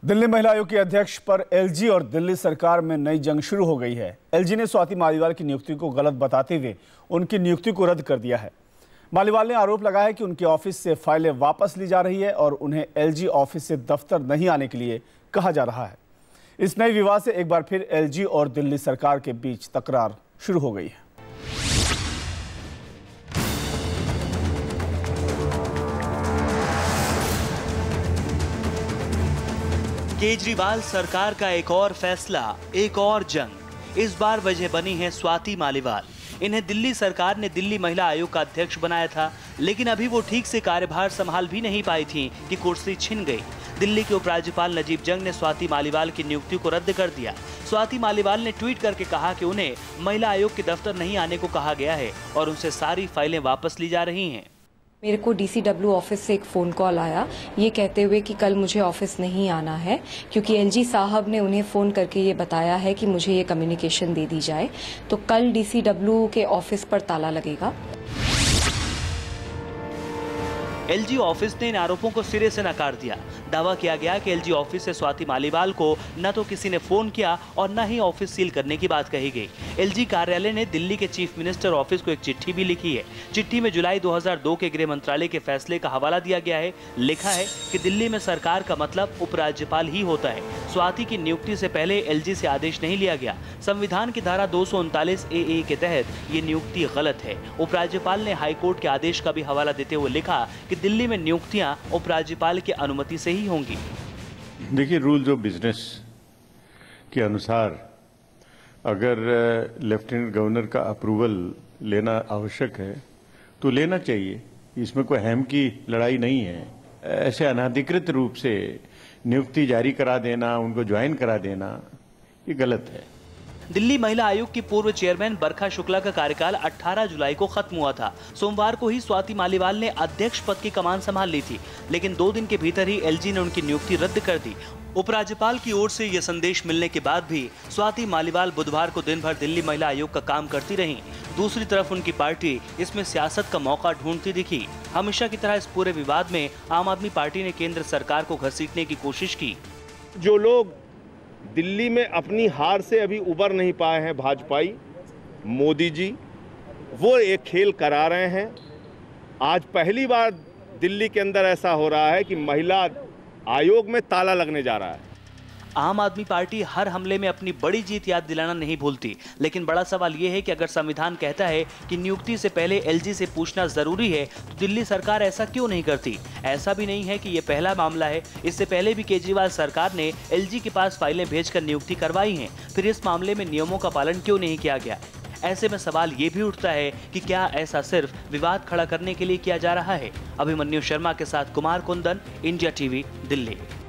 दिल्ली महिला आयोग के अध्यक्ष पर एलजी और दिल्ली सरकार में नई जंग शुरू हो गई है। एलजी ने स्वाति मालीवाल की नियुक्ति को गलत बताते हुए उनकी नियुक्ति को रद्द कर दिया है। मालीवाल ने आरोप लगाया है कि उनके ऑफिस से फाइलें वापस ली जा रही है और उन्हें एलजी ऑफिस से दफ्तर नहीं आने के लिए कहा जा रहा है। इस नए विवाद से एक बार फिर एलजी और दिल्ली सरकार के बीच तकरार शुरू हो गई है। केजरीवाल सरकार का एक और फैसला, एक और जंग। इस बार वजह बनी है स्वाति मालीवाल। इन्हें दिल्ली सरकार ने दिल्ली महिला आयोग का अध्यक्ष बनाया था, लेकिन अभी वो ठीक से कार्यभार संभाल भी नहीं पाई थी कि कुर्सी छिन गई। दिल्ली के उपराज्यपाल नजीब जंग ने स्वाति मालीवाल की नियुक्ति को रद्द कर दिया। स्वाति मालीवाल ने ट्वीट करके कहा कि उन्हें महिला आयोग के दफ्तर नहीं आने को कहा गया है और उनसे सारी फाइलें वापस ली जा रही हैं। मेरे को डीसीडब्ल्यू ऑफिस से एक फ़ोन कॉल आया ये कहते हुए कि कल मुझे ऑफिस नहीं आना है क्योंकि एलजी साहब ने उन्हें फ़ोन करके ये बताया है कि मुझे ये कम्युनिकेशन दे दी जाए, तो कल डीसीडब्ल्यू के ऑफिस पर ताला लगेगा। एलजी ऑफिस ने इन आरोपों को सिरे से नकार दिया। दावा किया गया कि एलजी ऑफिस से स्वाति मालीवाल को न तो किसी ने फोन किया और न ही ऑफिस सील करने की बात कही गई। एलजी कार्यालय ने दिल्ली के चीफ मिनिस्टर ऑफिस को एक चिट्ठी भी लिखी है। चिट्ठी में जुलाई 2002 के गृह मंत्रालय के फैसले का हवाला दिया गया है। लिखा है कि दिल्ली में सरकार का मतलब उपराज्यपाल ही होता है। स्वाति की नियुक्ति से पहले एलजी से आदेश नहीं लिया गया। संविधान की धारा 239 ए के तहत ये नियुक्ति गलत है। उपराज्यपाल ने हाईकोर्ट के आदेश का भी हवाला देते हुए लिखा कि दिल्ली में नियुक्तियां उपराज्यपाल की अनुमति से ही होंगी। देखिए, रूल्स ऑफ बिजनेस के अनुसार अगर लेफ्टिनेंट गवर्नर का अप्रूवल लेना आवश्यक है तो लेना चाहिए। इसमें कोई अहम की लड़ाई नहीं है। ऐसे अनाधिकृत रूप से नियुक्ति जारी करा देना, उनको ज्वाइन करा देना, ये गलत है। दिल्ली महिला आयोग की पूर्व चेयरमैन बरखा शुक्ला का कार्यकाल 18 जुलाई को खत्म हुआ था। सोमवार को ही स्वाति मालीवाल ने अध्यक्ष पद की कमान संभाल ली थी, लेकिन 2 दिन के भीतर ही एलजी ने उनकी नियुक्ति रद्द कर दी। उपराज्यपाल की ओर से यह संदेश मिलने के बाद भी स्वाति मालीवाल बुधवार को दिन भर दिल्ली महिला आयोग का काम करती रहीं। दूसरी तरफ उनकी पार्टी इसमें सियासत का मौका ढूंढती दिखी। हमेशा की तरह इस पूरे विवाद में आम आदमी पार्टी ने केंद्र सरकार को घसीटने की कोशिश की। जो लोग दिल्ली में अपनी हार से अभी उबर नहीं पाए हैं, भाजपाई मोदी जी, वो एक खेल करा रहे हैं। आज पहली बार दिल्ली के अंदर ऐसा हो रहा है कि महिला आयोग में ताला लगने जा रहा है। आम आदमी पार्टी हर हमले में अपनी बड़ी जीत याद दिलाना नहीं भूलती, लेकिन बड़ा सवाल यह है कि अगर संविधान कहता है कि नियुक्ति से पहले एलजी से पूछना जरूरी है, तो दिल्ली सरकार ऐसा क्यों नहीं करती? ऐसा भी नहीं है कि यह पहला मामला है। इससे पहले भी केजरीवाल सरकार ने एलजी के पास फाइलें भेजकर नियुक्ति करवाई है। फिर इस मामले में नियमों का पालन क्यों नहीं किया गया? ऐसे में सवाल ये भी उठता है कि क्या ऐसा सिर्फ विवाद खड़ा करने के लिए किया जा रहा है? अभिमन्यु शर्मा के साथ कुमार कुंदन, इंडिया टीवी, दिल्ली।